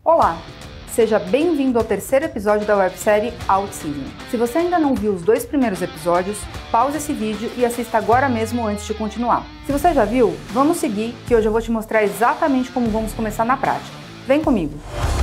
Olá! Seja bem-vindo ao terceiro episódio da websérie Outseason. Se você ainda não viu os 2 primeiros episódios, pause esse vídeo e assista agora mesmo antes de continuar. Se você já viu, vamos seguir que hoje eu vou te mostrar exatamente como vamos começar na prática. Vem comigo!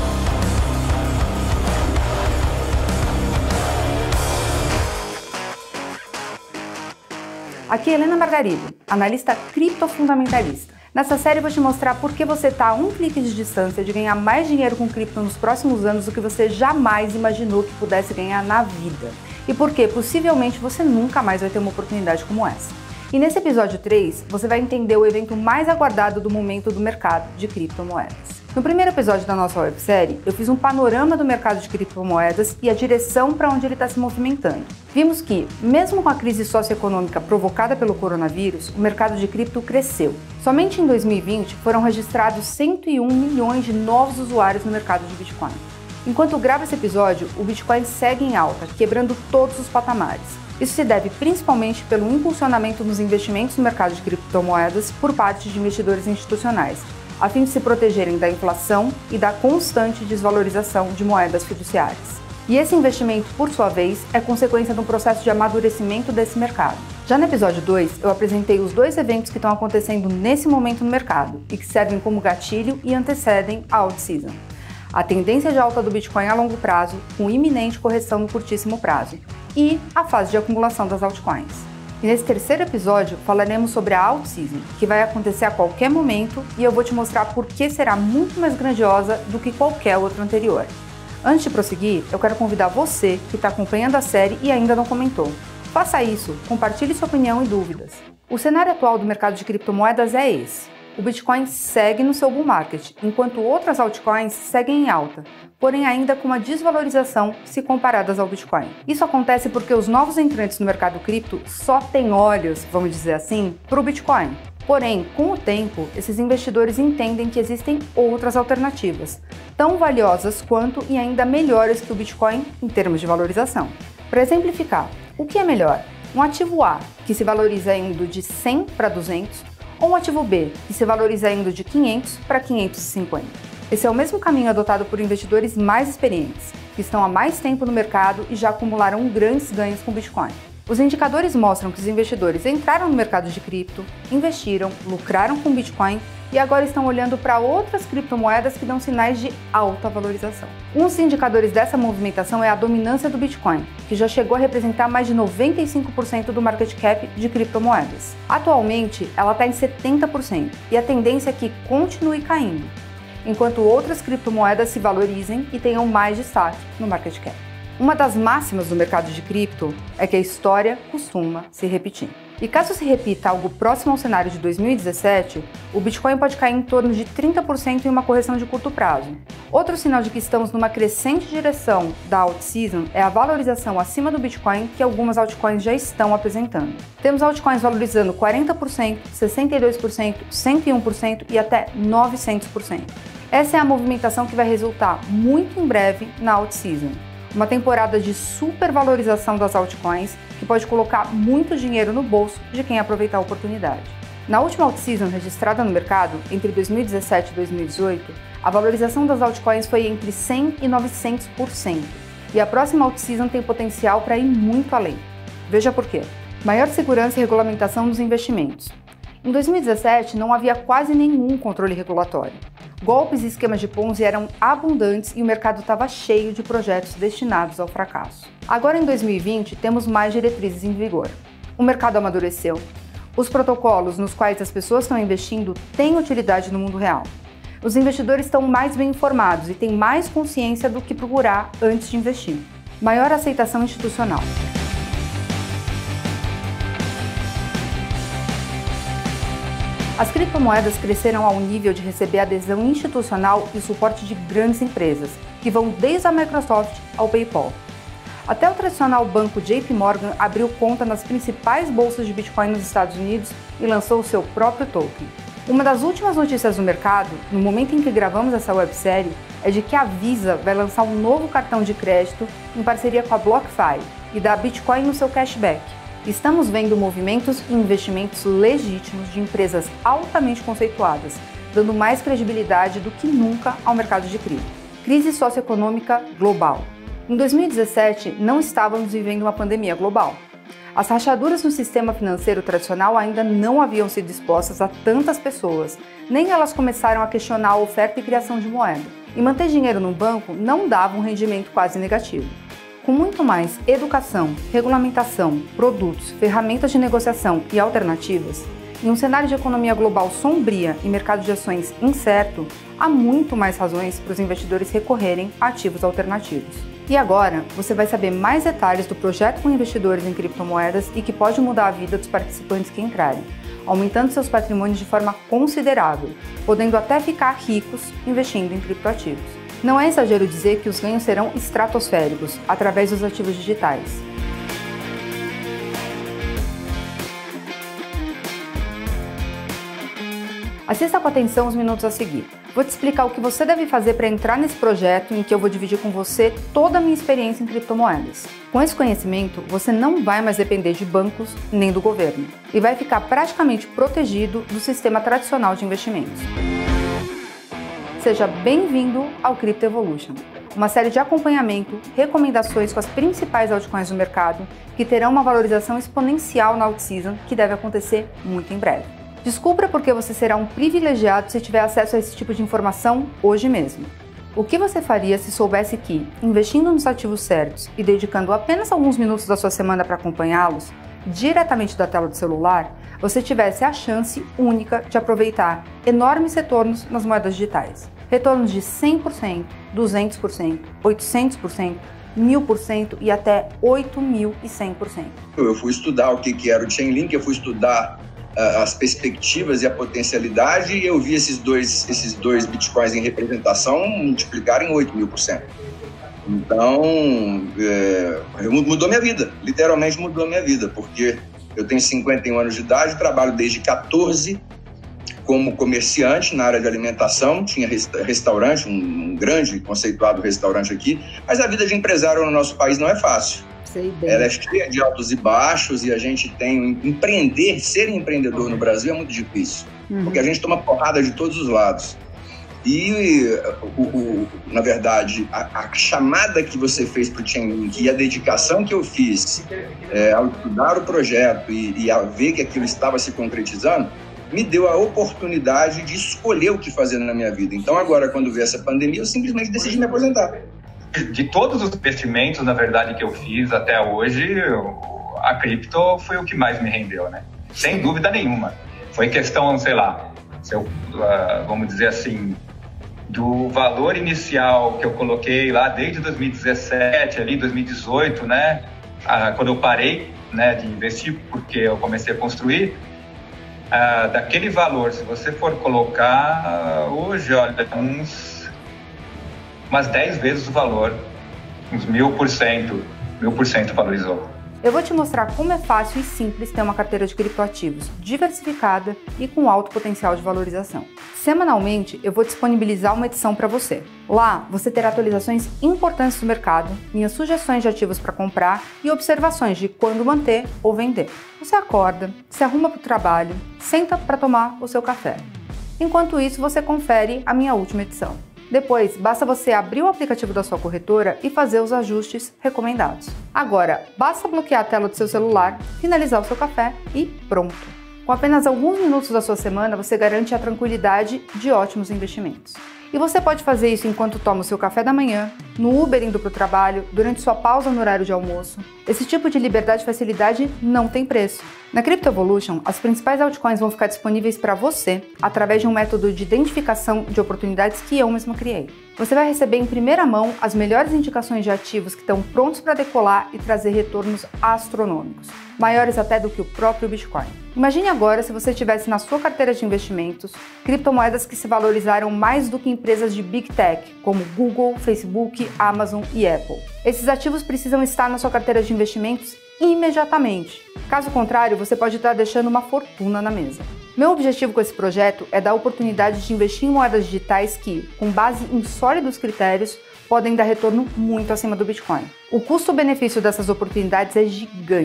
Aqui é Helena Margarido, analista criptofundamentalista. Nessa série eu vou te mostrar por que você está a um clique de distância de ganhar mais dinheiro com cripto nos próximos anos do que você jamais imaginou que pudesse ganhar na vida. E por que possivelmente você nunca mais vai ter uma oportunidade como essa. E nesse episódio 3, você vai entender o evento mais aguardado do momento do mercado de criptomoedas. No primeiro episódio da nossa websérie, eu fiz um panorama do mercado de criptomoedas e a direção para onde ele está se movimentando. Vimos que, mesmo com a crise socioeconômica provocada pelo coronavírus, o mercado de cripto cresceu. Somente em 2020 foram registrados 101 milhões de novos usuários no mercado de Bitcoin. Enquanto eu gravo esse episódio, o Bitcoin segue em alta, quebrando todos os patamares. Isso se deve principalmente pelo impulsionamento nos investimentos no mercado de criptomoedas por parte de investidores institucionais, a fim de se protegerem da inflação e da constante desvalorização de moedas fiduciárias. E esse investimento, por sua vez, é consequência de um processo de amadurecimento desse mercado. Já no episódio 2, eu apresentei os 2 eventos que estão acontecendo nesse momento no mercado e que servem como gatilho e antecedem a Outseason. A tendência de alta do Bitcoin a longo prazo, com iminente correção no curtíssimo prazo, e a fase de acumulação das altcoins. E nesse terceiro episódio falaremos sobre a Outseason, que vai acontecer a qualquer momento e eu vou te mostrar por que será muito mais grandiosa do que qualquer outra anterior. Antes de prosseguir, eu quero convidar você que está acompanhando a série e ainda não comentou. Faça isso, compartilhe sua opinião e dúvidas. O cenário atual do mercado de criptomoedas é esse. O Bitcoin segue no seu bull market, enquanto outras altcoins seguem em alta, porém ainda com uma desvalorização se comparadas ao Bitcoin. Isso acontece porque os novos entrantes no mercado cripto só têm olhos, vamos dizer assim, para o Bitcoin. Porém, com o tempo, esses investidores entendem que existem outras alternativas, tão valiosas quanto e ainda melhores que o Bitcoin em termos de valorização. Para exemplificar, o que é melhor? Um ativo A, que se valoriza indo de 100 para 200, ou um ativo B, que se valoriza indo de 500 para 550. Esse é o mesmo caminho adotado por investidores mais experientes, que estão há mais tempo no mercado e já acumularam grandes ganhos com Bitcoin. Os indicadores mostram que os investidores entraram no mercado de cripto, investiram, lucraram com Bitcoin e agora estão olhando para outras criptomoedas que dão sinais de alta valorização. Um dos indicadores dessa movimentação é a dominância do Bitcoin, que já chegou a representar mais de 95% do market cap de criptomoedas. Atualmente, ela está em 70% e a tendência é que continue caindo, enquanto outras criptomoedas se valorizem e tenham mais destaque no market cap. Uma das máximas do mercado de cripto é que a história costuma se repetir. E caso se repita algo próximo ao cenário de 2017, o Bitcoin pode cair em torno de 30% em uma correção de curto prazo. Outro sinal de que estamos numa crescente direção da Outseason é a valorização acima do Bitcoin que algumas altcoins já estão apresentando. Temos altcoins valorizando 40%, 62%, 101% e até 900%. Essa é a movimentação que vai resultar muito em breve na Outseason. Uma temporada de supervalorização das altcoins que pode colocar muito dinheiro no bolso de quem aproveitar a oportunidade. Na última Outseason registrada no mercado, entre 2017 e 2018, a valorização das altcoins foi entre 100% e 900%. E a próxima Outseason tem potencial para ir muito além. Veja por quê. Maior segurança e regulamentação dos investimentos. Em 2017, não havia quase nenhum controle regulatório. Golpes e esquemas de Ponzi eram abundantes e o mercado estava cheio de projetos destinados ao fracasso. Agora, em 2020, temos mais diretrizes em vigor. O mercado amadureceu. Os protocolos nos quais as pessoas estão investindo têm utilidade no mundo real. Os investidores estão mais bem informados e têm mais consciência do que procurar antes de investir. Maior aceitação institucional. As criptomoedas cresceram ao nível de receber adesão institucional e suporte de grandes empresas, que vão desde a Microsoft ao PayPal. Até o tradicional banco JP Morgan abriu conta nas principais bolsas de Bitcoin nos Estados Unidos e lançou o seu próprio token. Uma das últimas notícias do mercado, no momento em que gravamos essa websérie, é de que a Visa vai lançar um novo cartão de crédito em parceria com a BlockFi e dar Bitcoin no seu cashback. Estamos vendo movimentos e investimentos legítimos de empresas altamente conceituadas, dando mais credibilidade do que nunca ao mercado de cripto. Crise socioeconômica global. Em 2017, não estávamos vivendo uma pandemia global. As rachaduras no sistema financeiro tradicional ainda não haviam sido expostas a tantas pessoas, nem elas começaram a questionar a oferta e criação de moeda. E manter dinheiro no banco não dava um rendimento quase negativo. Com muito mais educação, regulamentação, produtos, ferramentas de negociação e alternativas, em um cenário de economia global sombria e mercado de ações incerto, há muito mais razões para os investidores recorrerem a ativos alternativos. E agora, você vai saber mais detalhes do projeto com investidores em criptomoedas e que pode mudar a vida dos participantes que entrarem, aumentando seus patrimônios de forma considerável, podendo até ficar ricos investindo em criptoativos. Não é exagero dizer que os ganhos serão estratosféricos através dos ativos digitais. Assista com atenção os minutos a seguir. Vou te explicar o que você deve fazer para entrar nesse projeto em que eu vou dividir com você toda a minha experiência em criptomoedas. Com esse conhecimento, você não vai mais depender de bancos nem do governo e vai ficar praticamente protegido do sistema tradicional de investimentos. Seja bem-vindo ao Crypto Evolution, uma série de acompanhamento, recomendações com as principais altcoins do mercado que terão uma valorização exponencial na alt-season que deve acontecer muito em breve. Descubra por que você será um privilegiado se tiver acesso a esse tipo de informação hoje mesmo. O que você faria se soubesse que, investindo nos ativos certos e dedicando apenas alguns minutos da sua semana para acompanhá-los, diretamente da tela do celular, você tivesse a chance única de aproveitar enormes retornos nas moedas digitais. Retornos de 100%, 200%, 800%, 1000% e até 8.100%. Eu fui estudar o que era o Chainlink, eu fui estudar as perspectivas e a potencialidade, e eu vi esses dois bitcoins em representação multiplicarem 8.000%. Então, mudou minha vida, literalmente mudou minha vida, porque eu tenho 51 anos de idade, trabalho desde 14 como comerciante na área de alimentação, tinha restaurante, um grande conceituado restaurante aqui, mas a vida de empresário no nosso país não é fácil. Ela é cheia de altos e baixos, e a gente tem ser empreendedor no Brasil é muito difícil, porque a gente toma porrada de todos os lados. E, na verdade, a chamada que você fez para o Chainlink e a dedicação que eu fiz ao estudar o projeto e a ver que aquilo estava se concretizando, me deu a oportunidade de escolher o que fazer na minha vida. Então, agora, quando veio essa pandemia, eu simplesmente decidi me aposentar. De todos os investimentos, na verdade, que eu fiz até hoje, a cripto foi o que mais me rendeu, né? Sem dúvida nenhuma. Foi questão, sei lá, vamos dizer assim, do valor inicial que eu coloquei lá desde 2017, ali 2018, né? Quando eu parei, né, de investir, porque eu comecei a construir, daquele valor, se você for colocar hoje, olha, umas 10 vezes o valor, uns 1000% valorizou. Eu vou te mostrar como é fácil e simples ter uma carteira de criptoativos diversificada e com alto potencial de valorização. Semanalmente, eu vou disponibilizar uma edição para você. Lá, você terá atualizações importantes do mercado, minhas sugestões de ativos para comprar e observações de quando manter ou vender. Você acorda, se arruma para o trabalho, senta para tomar o seu café. Enquanto isso, você confere a minha última edição. Depois, basta você abrir o aplicativo da sua corretora e fazer os ajustes recomendados. Agora, basta bloquear a tela do seu celular, finalizar o seu café e pronto! Com apenas alguns minutos da sua semana, você garante a tranquilidade de ótimos investimentos. E você pode fazer isso enquanto toma o seu café da manhã, no Uber indo para o trabalho, durante sua pausa no horário de almoço. Esse tipo de liberdade e facilidade não tem preço. Na Crypto Evolution, as principais altcoins vão ficar disponíveis para você através de um método de identificação de oportunidades que eu mesma criei. Você vai receber em primeira mão as melhores indicações de ativos que estão prontos para decolar e trazer retornos astronômicos, maiores até do que o próprio Bitcoin. Imagine agora se você tivesse na sua carteira de investimentos criptomoedas que se valorizaram mais do que empresas de Big Tech, como Google, Facebook, Amazon e Apple. Esses ativos precisam estar na sua carteira de investimentos imediatamente. Caso contrário, você pode estar deixando uma fortuna na mesa. Meu objetivo com esse projeto é dar a oportunidade de investir em moedas digitais que, com base em sólidos critérios, podem dar retorno muito acima do Bitcoin. O custo-benefício dessas oportunidades é gigante.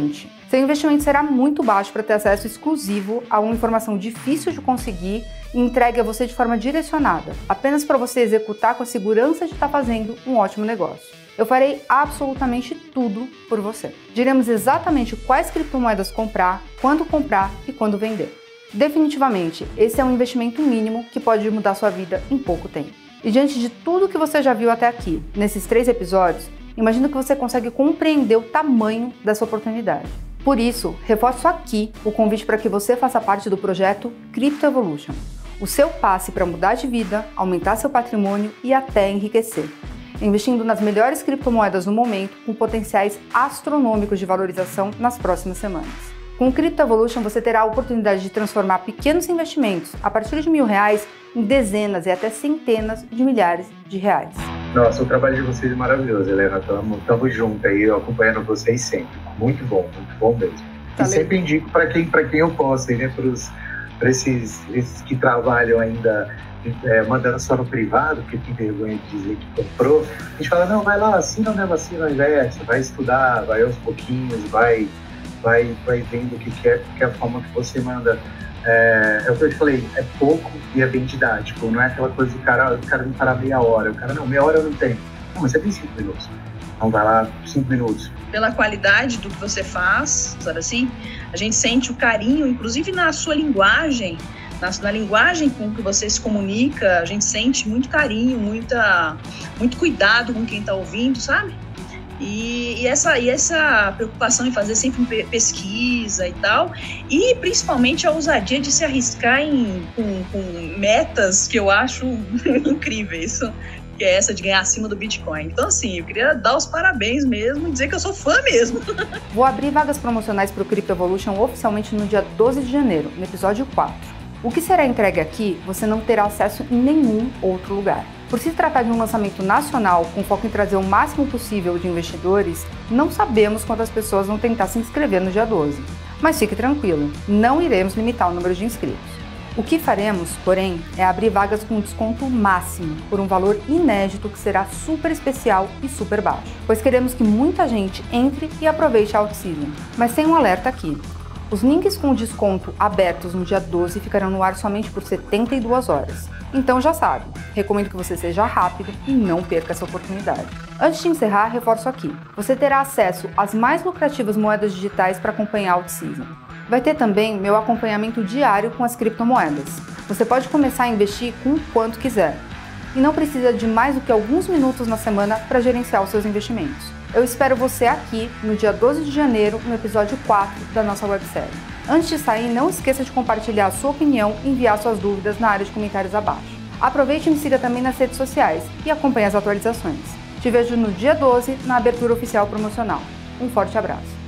Seu investimento será muito baixo para ter acesso exclusivo a uma informação difícil de conseguir e entregue a você de forma direcionada, apenas para você executar com a segurança de estar fazendo um ótimo negócio. Eu farei absolutamente tudo por você. Diremos exatamente quais criptomoedas comprar, quando comprar e quando vender. Definitivamente, esse é um investimento mínimo que pode mudar sua vida em pouco tempo. E diante de tudo que você já viu até aqui, nesses 3 episódios, imagino que você consegue compreender o tamanho dessa oportunidade. Por isso, reforço aqui o convite para que você faça parte do projeto Crypto Evolution, o seu passe para mudar de vida, aumentar seu patrimônio e até enriquecer, investindo nas melhores criptomoedas no momento, com potenciais astronômicos de valorização nas próximas semanas. Com o Crypto Evolution, você terá a oportunidade de transformar pequenos investimentos a partir de R$1.000 em dezenas e até centenas de milhares de reais. Nossa, o trabalho de vocês é maravilhoso, Helena. Tamo junto aí, acompanhando vocês sempre. Muito bom mesmo. Tá, e sempre indico para quem eu posso, né? Para esses que trabalham ainda mandando só no privado, porque tem vergonha de dizer que comprou. A gente fala, não, vai lá, assina ou não assina ao invés, vai estudar, vai aos pouquinhos, vai vendo o que é, porque a forma que você manda é o que eu te falei, é pouco e é bem didático, não é aquela coisa do cara não parar meia hora, o cara, não, meia hora eu não tenho. Não, mas você tem 5 minutos. Então vai lá, 5 minutos. Pela qualidade do que você faz, sabe assim, a gente sente o carinho, inclusive na sua linguagem, na linguagem com que você se comunica, a gente sente muito carinho, muito cuidado com quem está ouvindo, sabe? E essa preocupação em fazer sempre pesquisa e tal, e principalmente a ousadia de se arriscar com metas que eu acho incríveis, que é essa de ganhar acima do Bitcoin. Então, assim, eu queria dar os parabéns mesmo e dizer que eu sou fã mesmo. Vou abrir vagas promocionais para o Crypto Evolution oficialmente no dia 12 de janeiro, no episódio 4. O que será entregue aqui, você não terá acesso em nenhum outro lugar. Por se tratar de um lançamento nacional com foco em trazer o máximo possível de investidores, não sabemos quantas pessoas vão tentar se inscrever no dia 12. Mas fique tranquilo, não iremos limitar o número de inscritos. O que faremos, porém, é abrir vagas com desconto máximo, por um valor inédito que será super especial e super baixo, pois queremos que muita gente entre e aproveite a Out-Season. Mas tem um alerta aqui. Os links com desconto abertos no dia 12 ficarão no ar somente por 72 horas. Então já sabe, recomendo que você seja rápido e não perca essa oportunidade. Antes de encerrar, reforço aqui. Você terá acesso às mais lucrativas moedas digitais para acompanhar a Out-Season. Vai ter também meu acompanhamento diário com as criptomoedas. Você pode começar a investir com o quanto quiser. E não precisa de mais do que alguns minutos na semana para gerenciar os seus investimentos. Eu espero você aqui no dia 12 de janeiro, no episódio 4 da nossa websérie. Antes de sair, não esqueça de compartilhar a sua opinião e enviar suas dúvidas na área de comentários abaixo. Aproveite e me siga também nas redes sociais e acompanhe as atualizações. Te vejo no dia 12 na abertura oficial promocional. Um forte abraço.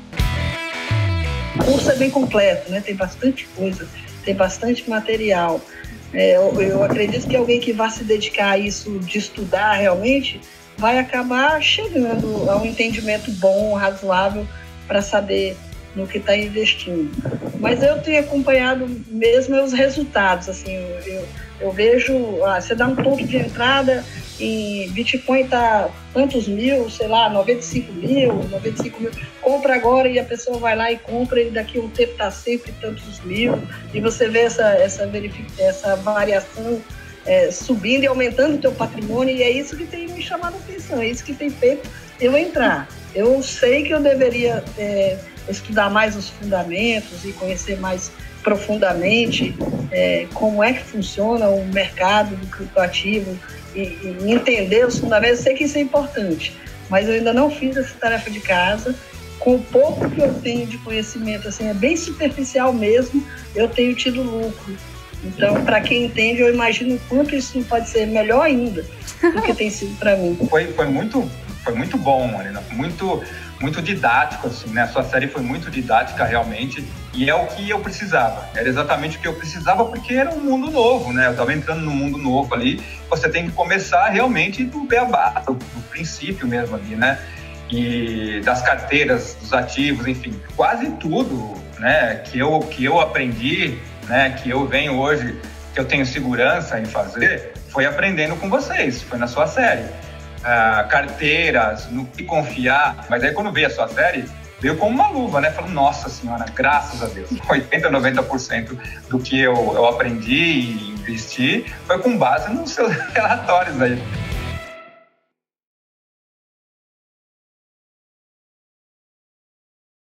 O curso é bem completo, né? Tem bastante coisa, tem bastante material. Eu acredito que alguém que vá se dedicar a isso, de estudar realmente, vai acabar chegando a um entendimento bom, razoável, para saber no que está investindo. Mas eu tenho acompanhado mesmo os resultados, assim, eu vejo, você dá um ponto de entrada e Bitcoin está tantos mil, sei lá, 95 mil, compra agora e a pessoa vai lá e compra e daqui a um tempo está sempre tantos mil, e você vê essa variação subindo e aumentando o teu patrimônio, e é isso que tem me chamado a atenção, é isso que tem feito eu entrar. Eu sei que eu deveria estudar mais os fundamentos e conhecer mais profundamente como é que funciona o mercado do criptoativo e entender os fundamentos. Eu sei que isso é importante, mas eu ainda não fiz essa tarefa de casa. Com o pouco que eu tenho de conhecimento, assim, é bem superficial mesmo, eu tenho tido lucro. Então, para quem entende, eu imagino o quanto isso pode ser melhor ainda do que tem sido para mim. Foi muito bom, Marina, muito didático, assim, né? A sua série foi muito didática, realmente, e é o que eu precisava. Era exatamente o que eu precisava, porque era um mundo novo, né? Eu estava entrando num mundo novo ali, você tem que começar realmente do beabá, do princípio mesmo ali, né? E das carteiras, dos ativos, enfim, quase tudo, né, que eu aprendi, né, que eu venho hoje, que eu tenho segurança em fazer, foi aprendendo com vocês, foi na sua série. Carteiras, no que confiar, mas aí quando veio a sua série, veio como uma luva, né? Falando, nossa senhora, graças a Deus. 80%, 90% do que eu aprendi e investi foi com base nos seus relatórios aí.